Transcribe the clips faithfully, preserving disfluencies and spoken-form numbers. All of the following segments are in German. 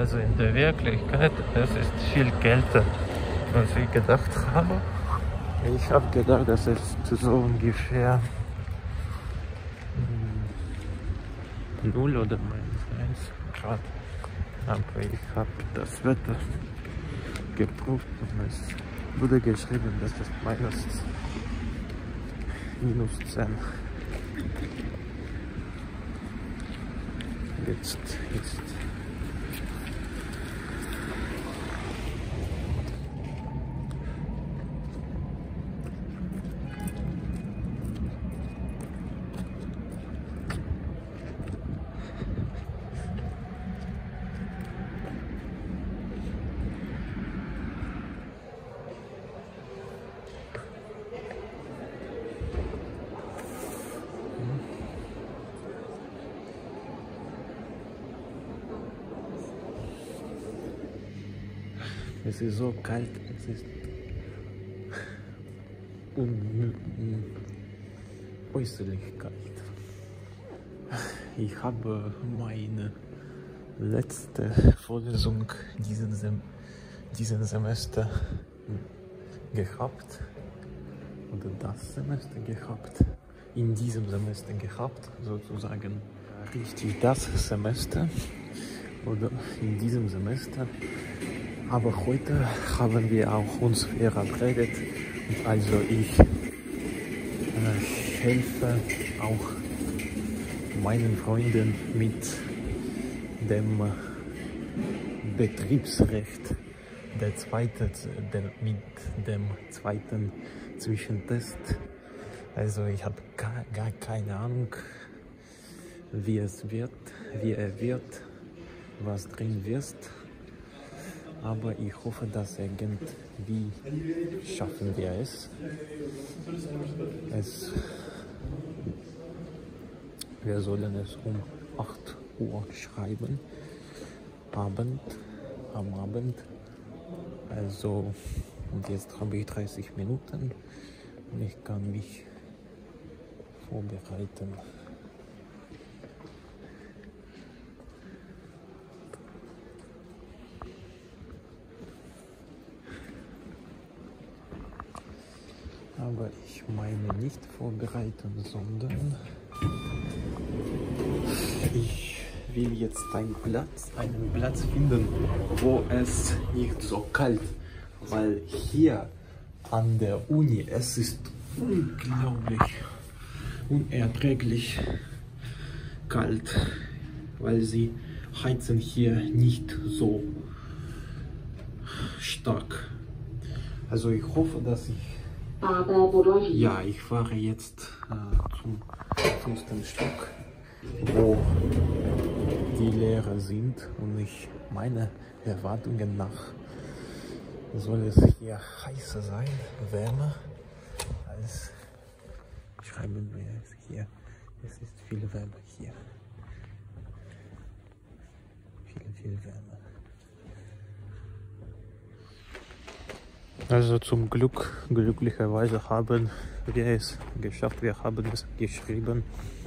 Also in der Wirklichkeit, es ist viel kälter, als ich gedacht habe. Ich habe gedacht, das ist so ungefähr null oder minus eins Grad. Aber ich habe das Wetter geprüft und es wurde geschrieben, dass es minus minus zehn. Jetzt, jetzt. Es ist so kalt, es ist un äußerlich kalt. Ich habe meine letzte Vorlesung diesen, Sem diesen Semester gehabt, oder das Semester gehabt, in diesem Semester gehabt, sozusagen richtig das Semester, oder in diesem Semester. Aber heute haben wir auch uns verabredet und also ich äh, helfe auch meinen Freunden mit dem Betriebsrecht, der zweite, der, mit dem zweiten Zwischentest. Also ich habe gar, gar keine Ahnung, wie es wird, wie er wird, was drin wird. Aber ich hoffe, dass irgendwie schaffen wir es. es. Wir sollen es um acht Uhr schreiben, Abend, am Abend. Also, und jetzt habe ich dreißig Minuten und ich kann mich vorbereiten. Aber ich meine nicht vorbereiten, sondern ich will jetzt einen Platz, einen Platz finden, wo es nicht so kalt, weil hier an der Uni es ist unglaublich, unerträglich kalt, weil sie heizen hier nicht so stark. Also ich hoffe, dass ich Ja, ich fahre jetzt äh, zum fünften Stock, wo die Lehrer sind und ich meine Erwartungen nach soll es hier heißer sein, wärmer als, schreiben wir es hier, es ist viel wärmer hier, viel, viel wärmer. Also zum Glück, glücklicherweise haben wir es geschafft, wir haben es geschrieben.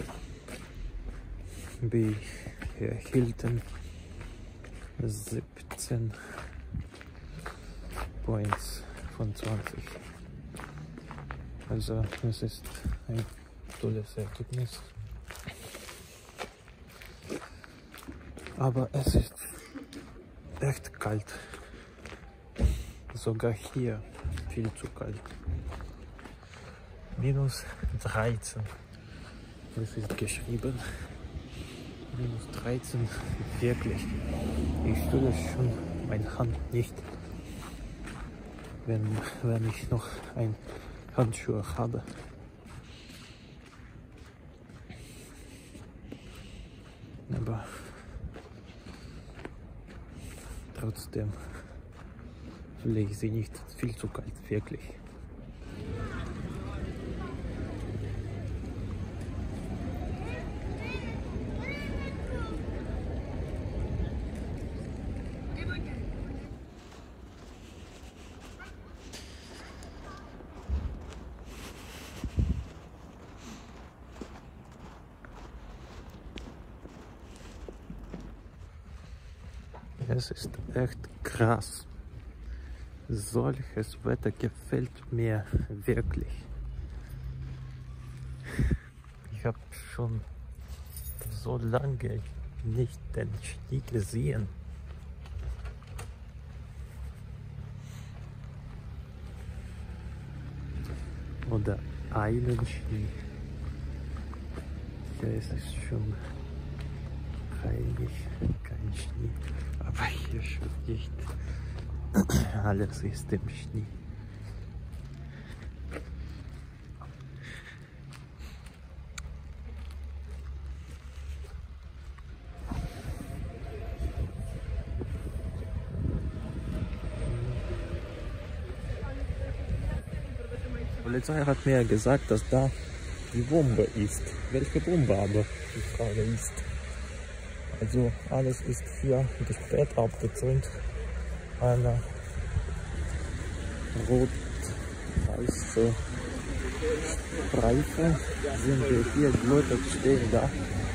Wir erhielten siebzehn Points von zwanzig. Also es ist ein tolles Ergebnis. Aber es ist echt kalt. Sogar hier viel zu kalt. Minus dreizehn. Es ist geschrieben. Minus dreizehn. Wirklich. Ich fühle schon meine Hand nicht. Wenn, wenn ich noch ein Handschuh habe. Aber trotzdem fühle ich sie nicht viel zu kalt, wirklich. Es ist echt krass. Solches Wetter gefällt mir wirklich. Ich habe schon so lange nicht den Schnee gesehen. Oder einen Schnee. Ja, es ist schon eigentlich kein Schnee, aber hier schon nicht. Alles ist im Schnee. Die Polizei hat mir gesagt, dass da die Bombe ist. Welche Bombe aber die Frage ist. Also alles ist hier gesperrt, abgezäunt. Eine rot-weiße Streife sind wir hier, die Leute stehen da.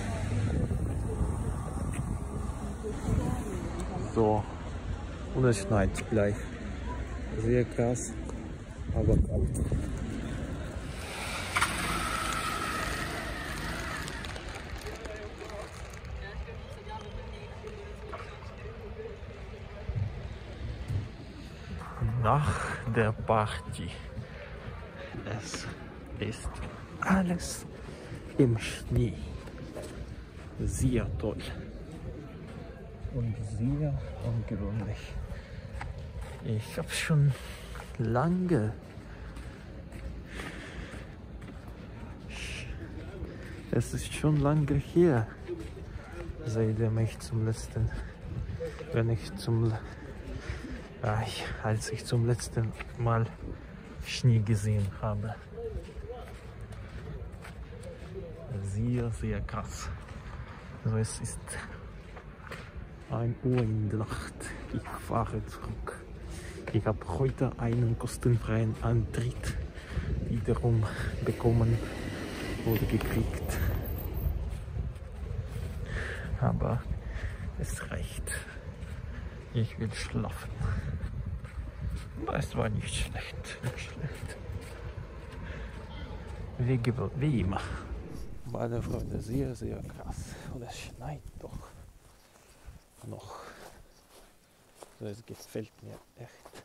So, und es schneit gleich. Sehr krass, aber kalt. Nach der Party. Es ist alles im Schnee. Sehr toll. Und sehr ungewöhnlich. Ich habe schon lange Es ist schon lange her, seitdem ich zum letzten, wenn ich zum Ja, ich, als ich zum letzten Mal Schnee gesehen habe. Sehr, sehr krass. Also es ist ein Uhr in der Nacht. Ich fahre zurück. Ich habe heute einen kostenfreien Antritt wiederum bekommen oder gekriegt. Aber es reicht. Ich will schlafen. Es war nicht schlecht, nicht schlecht. Wie, wie immer. Meine Freunde, sehr, sehr krass. Und es schneit doch noch. Das gefällt mir echt.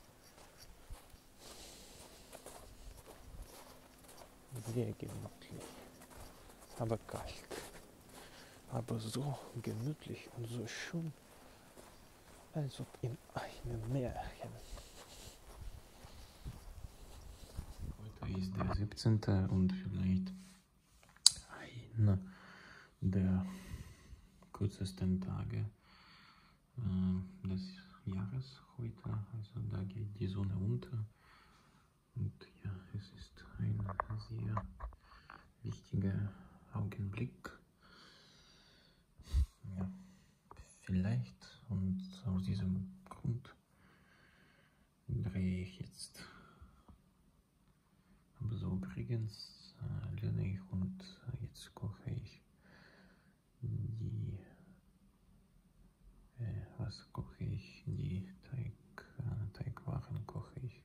Sehr gemütlich. Aber kalt. Aber so gemütlich und so schön. Als ob in einem Märchen. Heute ist der siebzehnte und vielleicht einer der kürzesten Tage äh, des Jahres heute. Also da geht die Sonne unter. Und ja, es ist ein sehr wichtiger Augenblick. Ja, vielleicht. Und aus diesem Grund drehe ich jetzt. Aber so übrigens äh, lerne ich und äh, jetzt koche ich die, äh, was koche ich? Die Teig, äh, Teigwaren koche ich.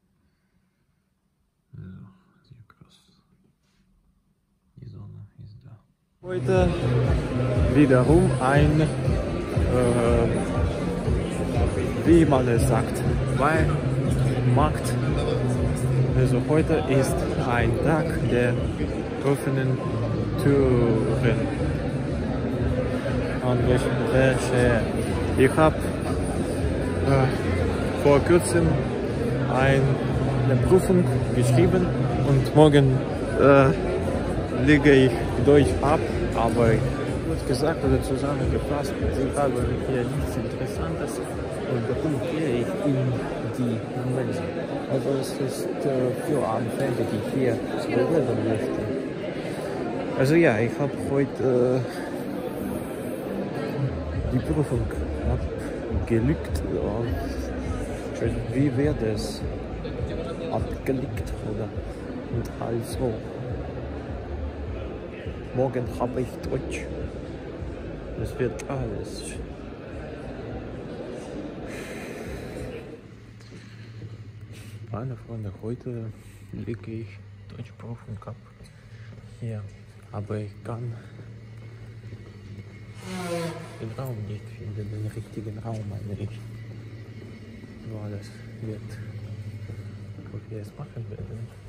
So, sehr krass. Die Sonne ist da. Heute wiederum ein Äh, wie man es sagt, Weihnachtsmarkt. Also heute ist ein Tag der offenen Türen. Und ich, ich habe äh, vor kurzem eine Prüfung geschrieben und morgen äh, lege ich durch ab, aber gesagt oder zusammengefasst, sie haben hier nichts Interessantes und darum gehe ich in die Mensa. Also es ist äh, für Anfänger, die hier bewerben möchten. Also ja, ich habe heute äh, die Prüfung abgelegt. Ja. Wie wird es abgelegt oder? Und also morgen habe ich Deutsch. Es wird alles Meine Freunde, heute lege ich Deutschprüfung ab hier, aber ich kann den Raum nicht finden, den richtigen Raum meine ich. So alles wird, wo wir es machen werden.